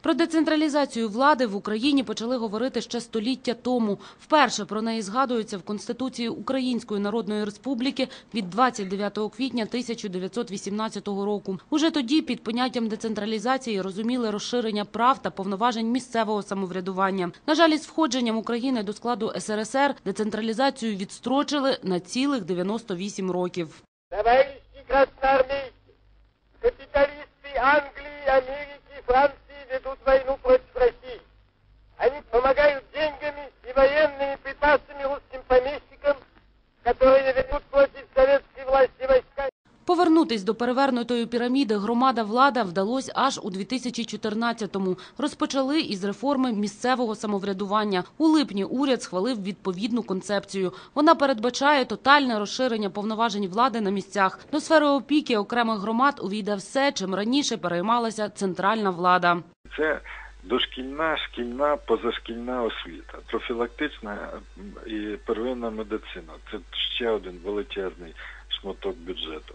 Про децентралізацію влади в Україні почали говорити ще століття тому. Вперше про неї згадується в Конституції Української Народної Республіки від 29 квітня 1918 року. Уже тоді під поняттям децентралізації розуміли розширення прав та повноважень місцевого самоврядування. На жаль, із входженням України до складу СРСР децентралізацію відстрочили на цілих 98 років. Товарищи красноармейцы, капиталисты Англии, Америки, Франции ведут войну против России. Они помогают деньгами и военными припасами русским помещикам, которые ведут против советской власти войска. Повернутись до перевернутої піраміди громада-влада вдалося аж у 2014-му. Розпочали із реформи місцевого самоврядування. У липні уряд схвалив відповідну концепцію. Вона передбачає тотальне розширення повноважень влади на місцях. До сфери опіки окремих громад увійде все, чим раніше переймалася центральна влада. Це дошкільна, шкільна, позашкільна освіта, профілактична і первинна медицина. Це ще один величезний шматок бюджету.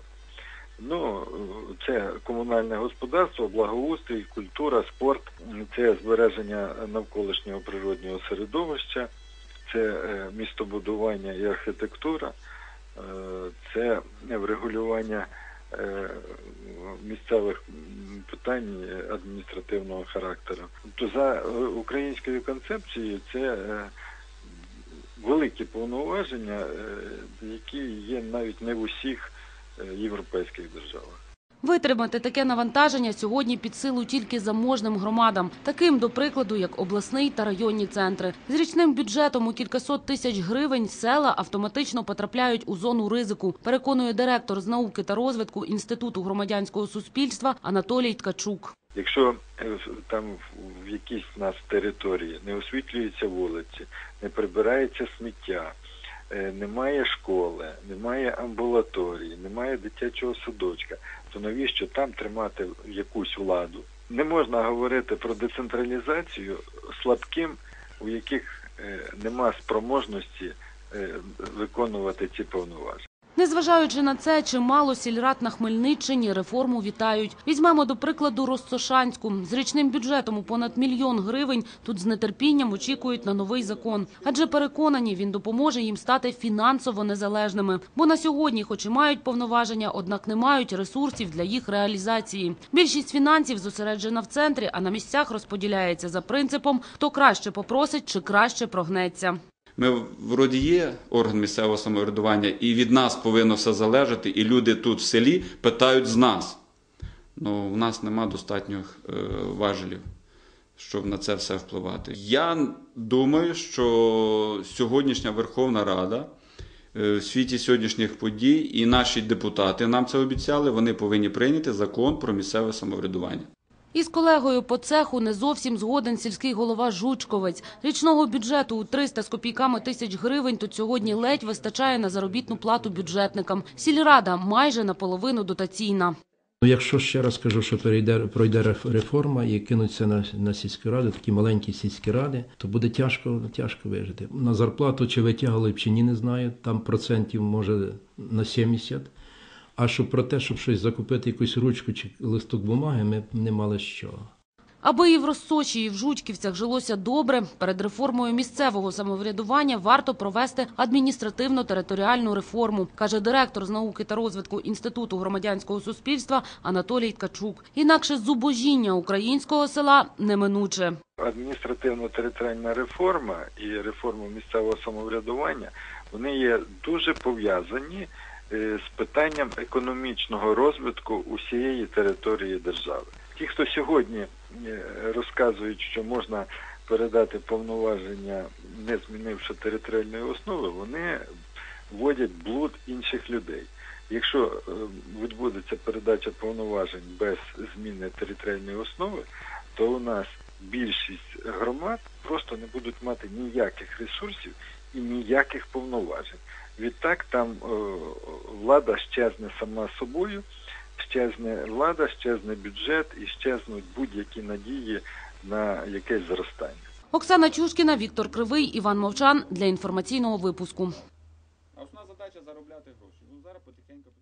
Це комунальне господарство, благоустрій, культура, спорт, це збереження навколишнього природнього середовища, це містобудування і архітектура, це врегулювання місцевих питань адміністративного характеру. Тобто за українською концепцією це великі повноваження, які є навіть не в усіх європейських державах. Витримати таке навантаження сьогодні під силу тільки заможним громадам, таким, до прикладу, як обласний та районні центри. З річним бюджетом у кількасот тисяч гривень села автоматично потрапляють у зону ризику, переконує директор з науки та розвитку Інституту громадянського суспільства Анатолій Ткачук. Якщо там в якійсь в нас території не освітлюються вулиці, не прибирається сміття, немає школи, немає амбулаторії, немає дитячого садочка, то навіщо там тримати якусь владу? Не можна говорити про децентралізацію слабким, у яких нема спроможності виконувати ці повноваження. Незважаючи на це, чимало сільрад на Хмельниччині реформу вітають. Візьмемо, до прикладу, Ростошанську. З річним бюджетом у понад 1 мільйон гривень тут з нетерпінням очікують на новий закон. Адже переконані, він допоможе їм стати фінансово незалежними. Бо на сьогодні, хоч і мають повноваження, однак не мають ресурсів для їх реалізації. Більшість фінансів зосереджена в центрі, а на місцях розподіляється за принципом «хто краще попросить чи краще прогнеться». Ми, вроді, є орган місцевого самоврядування, і від нас повинно все залежати, і люди тут в селі питають з нас. У нас нема достатньо важелів, щоб на це все впливати. Я думаю, що сьогоднішня Верховна Рада в світі сьогоднішніх подій і наші депутати нам це обіцяли, вони повинні прийняти закон про місцеве самоврядування. Із колегою по цеху не зовсім згоден сільський голова Жучковець. Річного бюджету у 300 з копійками тисяч гривень тут сьогодні ледь вистачає на заробітну плату бюджетникам. Сільрада майже наполовину дотаційна. Якщо ще раз кажу, що пройде реформа і кинуться на сільські ради, такі маленькі сільські ради, то буде тяжко вижити. На зарплату чи витягали, чи ні, не знаю, там процентів може на 70. А щоб про те, щоб щось закупити, якусь ручку чи листок бумаги, ми не мали що. Аби і в Розсочі, і в Жучківцях жилося добре, перед реформою місцевого самоврядування варто провести адміністративно-територіальну реформу, каже директор з науки та розвитку Інституту громадянського суспільства Анатолій Ткачук. Інакше зубожіння українського села неминуче. Адміністративно-територіальна реформа і реформа місцевого самоврядування, вони є дуже пов'язані з питанням економічного розвитку усієї території держави. Ті, хто сьогодні розказують, що можна передати повноваження, не змінивши територіальної основи, вони вводять блуд інших людей. Якщо відбудеться передача повноважень без зміни територіальної основи, то у нас більшість громад просто не будуть мати ніяких ресурсів і ніяких повноважень. Відтак там влада щезне сама собою, щезне влада, щезне бюджет і щезнуть будь-які надії на якесь зростання. Оксана Чушкіна, Віктор Кривий, Іван Мовчан для інформаційного випуску. А основна задача – заробляти гроші. Зараз потихеньку.